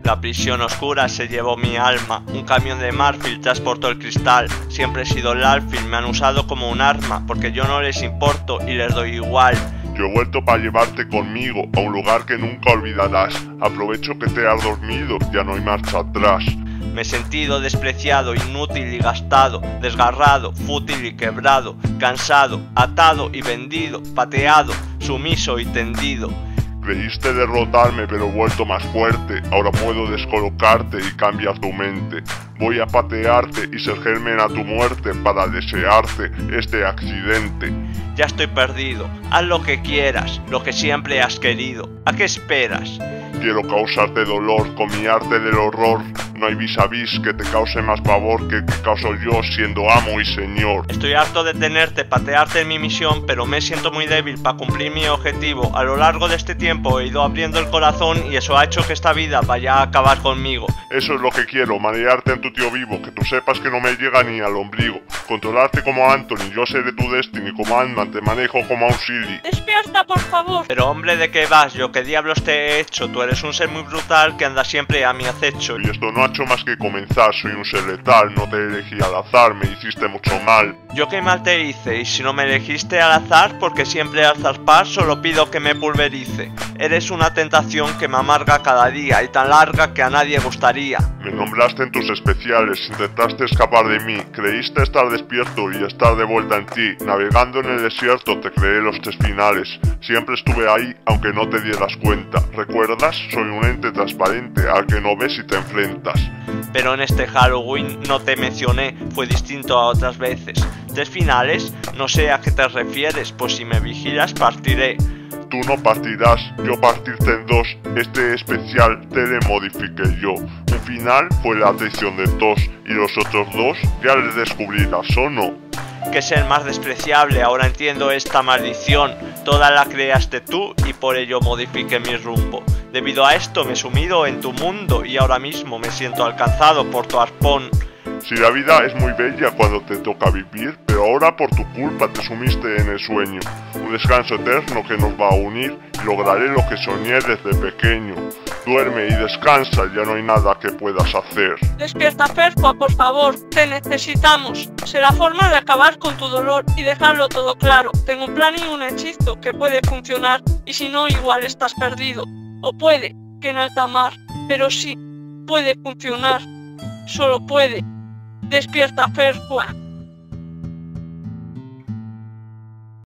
La prisión oscura se llevó mi alma, un camión de marfil transportó el cristal. Siempre he sido el alfil, me han usado como un arma, porque yo no les importo y les doy igual. Yo he vuelto para llevarte conmigo a un lugar que nunca olvidarás. Aprovecho que te has dormido, ya no hay marcha atrás. Me he sentido despreciado, inútil y gastado, desgarrado, fútil y quebrado, cansado, atado y vendido, pateado, sumiso y tendido. Creíste derrotarme pero he vuelto más fuerte. Ahora puedo descolocarte y cambiar tu mente. Voy a patearte y ser germen a tu muerte para desearte este accidente. Ya estoy perdido, haz lo que quieras, lo que siempre has querido. ¿A qué esperas? Quiero causarte dolor con mi arte del horror. No hay vis a vis que te cause más pavor que causo yo siendo amo y señor. Estoy harto de tenerte, patearte en mi misión, pero me siento muy débil para cumplir mi objetivo. A lo largo de este tiempo he ido abriendo el corazón y eso ha hecho que esta vida vaya a acabar conmigo. Eso es lo que quiero, marearte en tu tío vivo, que tú sepas que no me llega ni al ombligo. Controlarte como Anthony, yo seré tu Destiny, como Ant-Man, te manejo como a un Silly. ¡Despierta, por favor! Pero hombre, ¿de qué vas? ¿Yo qué diablos te he hecho? Tú eres un ser muy brutal que anda siempre a mi acecho. Y esto no ha hecho más que comenzar, soy un ser letal, no te elegí al azar, me hiciste mucho mal. ¿Yo qué mal te hice? Y si no me elegiste al azar, porque siempre al zarpar solo pido que me pulverice. Eres una tentación que me amarga cada día y tan larga que a nadie gustaría. Me nombraste en tus especiales, intentaste escapar de mí, creíste estar despierto y estar de vuelta en ti. Navegando en el desierto te creé los 3 finales, siempre estuve ahí aunque no te dieras cuenta. ¿Recuerdas? Soy un ente transparente al que no ves y te enfrentas. Pero en este Halloween no te mencioné, fue distinto a otras veces. 3 finales, no sé a qué te refieres, pues si me vigilas partiré. Tú no partirás, yo partirte en 2, este especial te le modifiqué yo. Un final fue la traición de Tos y los otros 2 ya les descubrirás o no. Que es el más despreciable, ahora entiendo esta maldición. Toda la creaste tú y por ello modifiqué mi rumbo. Debido a esto me he sumido en tu mundo y ahora mismo me siento alcanzado por tu arpón. Si la vida es muy bella cuando te toca vivir, pero ahora por tu culpa te sumiste en el sueño. Un descanso eterno que nos va a unir y lograré lo que soñé desde pequeño. Duerme y descansa, ya no hay nada que puedas hacer. Despierta, Perfua, por favor, te necesitamos. Será forma de acabar con tu dolor y dejarlo todo claro. Tengo un plan y un hechizo que puede funcionar y si no igual estás perdido. O puede que en alta mar, pero sí, puede funcionar. Solo puede. Despierta, Perfua.